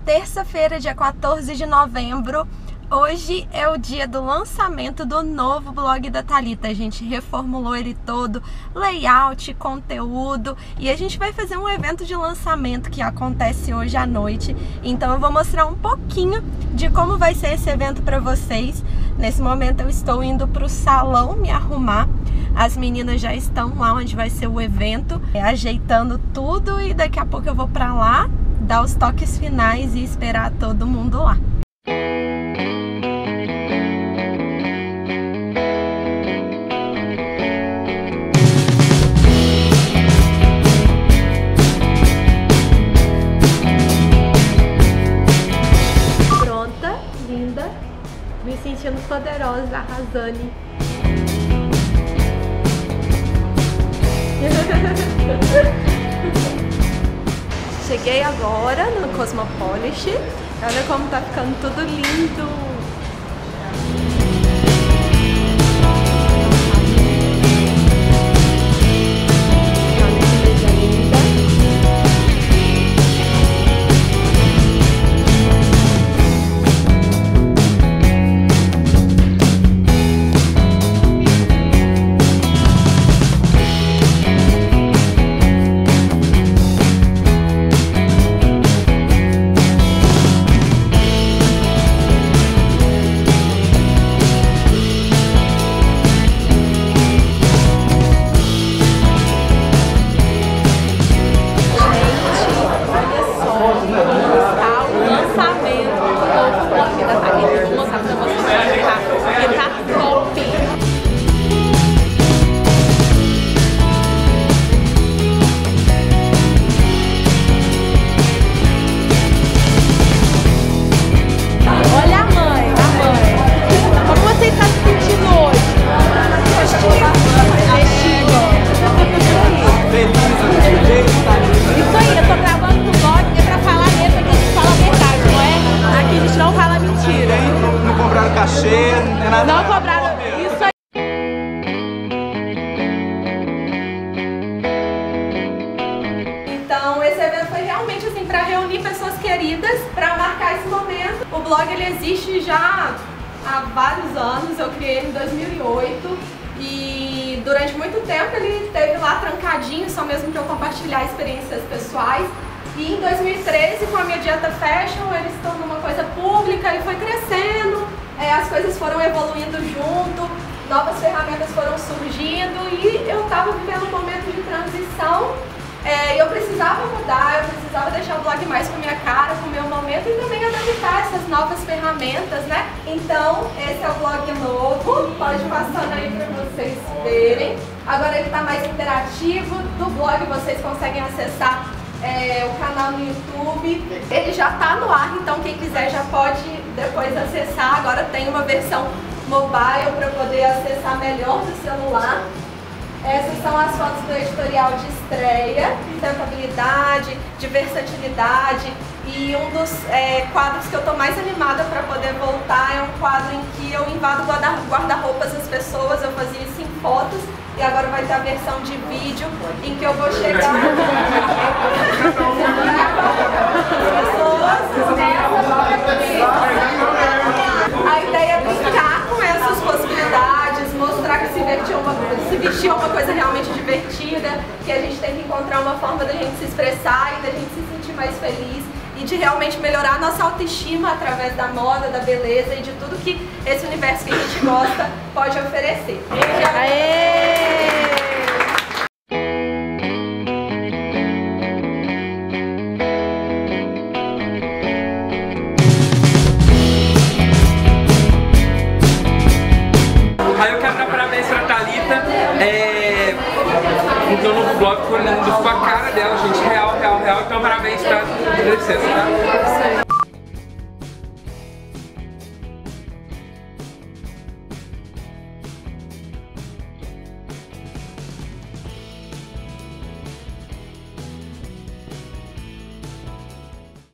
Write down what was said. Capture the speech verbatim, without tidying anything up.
Terça-feira, dia quatorze de novembro. Hoje é o dia do lançamento do novo blog da Thalita. A gente reformulou ele todo, layout, conteúdo, e a gente vai fazer um evento de lançamento que acontece hoje à noite. Então eu vou mostrar um pouquinho de como vai ser esse evento para vocês. Nesse momento eu estou indo para o salão me arrumar. As meninas já estão lá onde vai ser o evento, ajeitando tudo, e daqui a pouco eu vou para lá, dar os toques finais e esperar todo mundo lá. Pronta, linda, me sentindo poderosa, arrasando. Cheguei agora no Cosmopolish. Olha como tá ficando tudo lindo. Não cobraram isso aí. Então esse evento foi realmente assim para reunir pessoas queridas, para marcar esse momento. O blog ele existe já há vários anos, eu criei ele em dois mil e oito e durante muito tempo ele esteve lá trancadinho, só mesmo que eu compartilhar experiências pessoais. E em dois mil e treze, com a minha dieta fashion, ele se tornou uma coisa pública, ele foi crescendo. É, as coisas foram evoluindo junto, novas ferramentas foram surgindo e eu estava vivendo um momento de transição. É, eu precisava mudar, eu precisava deixar o blog mais com a minha cara, com o meu momento e também adaptar essas novas ferramentas, né? Então, esse é o blog novo, pode passar aí para vocês verem. Agora ele está mais interativo, do blog vocês conseguem acessar É, o canal no YouTube, ele já está no ar, então quem quiser já pode depois acessar. Agora tem uma versão mobile para poder acessar melhor do celular. Essas são as fotos do editorial de estreia, sustentabilidade, de versatilidade, e um dos é, quadros que eu estou mais animada para poder voltar é um quadro em que eu invado guarda-roupas das pessoas. Eu fazia isso em fotos e agora vai ter a versão de vídeo em que eu vou chegar a ideia é brincar com essas possibilidades, mostrar que se vestir, uma, se vestir é uma coisa realmente divertida, que a gente tem que encontrar uma forma da gente se expressar e da gente se sentir mais feliz e de realmente melhorar a nossa autoestima através da moda, da beleza e de tudo que esse universo que a gente gosta pode oferecer. Aê! Aí eu quero dar parabéns pra Thalita, é, porque o novo blog ficou com a cara dela, gente, real, real, real, então parabéns pra licença, tá?